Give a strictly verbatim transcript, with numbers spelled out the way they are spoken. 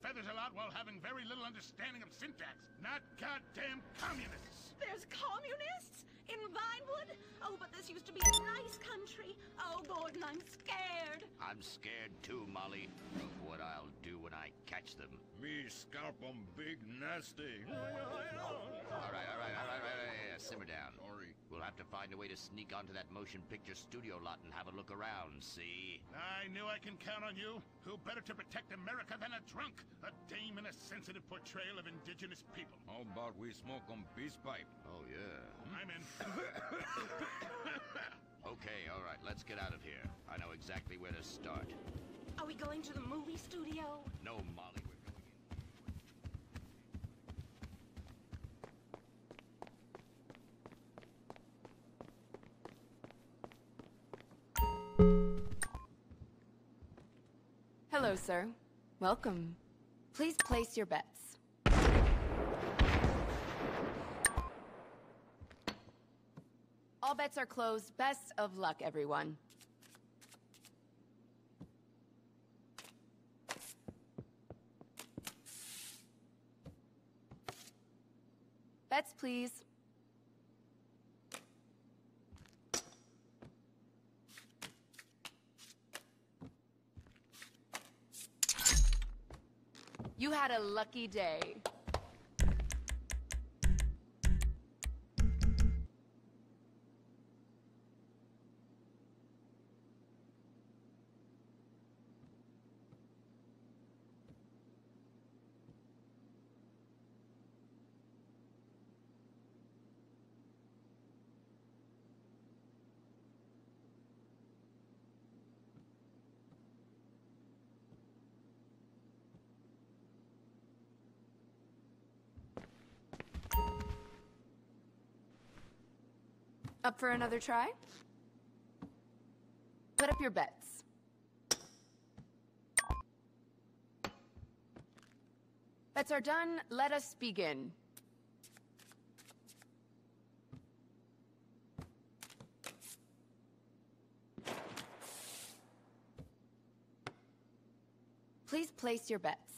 feathers a lot while having very little understanding of syntax. Not goddamn communists. There's communists? In Vinewood? Oh, but this used to be a nice country. Oh, Gordon, I'm scared. I'm scared too, Molly, of what I'll do when I catch them. Me scalp 'em big nasty. All right, all right, all right, all right, all right. Simmer down. Sorry. We'll have to find a way to sneak onto that motion picture studio lot and have a look around, see? I knew I can count on you. Who better to protect America than a drunk? A dame in a sensitive portrayal of indigenous people. How about we smoke 'em peace pipe? Oh, yeah. I'm in. Okay, all right, let's get out of here. I know exactly where to start. Are we going to the movie studio? No, Molly, we're going in. Hello, sir. Welcome. Please place your bets. All bets are closed. Best of luck, everyone. Bets, please. You had a lucky day. Up for another try? Put up your bets. Bets are done. Let us begin. Please place your bets.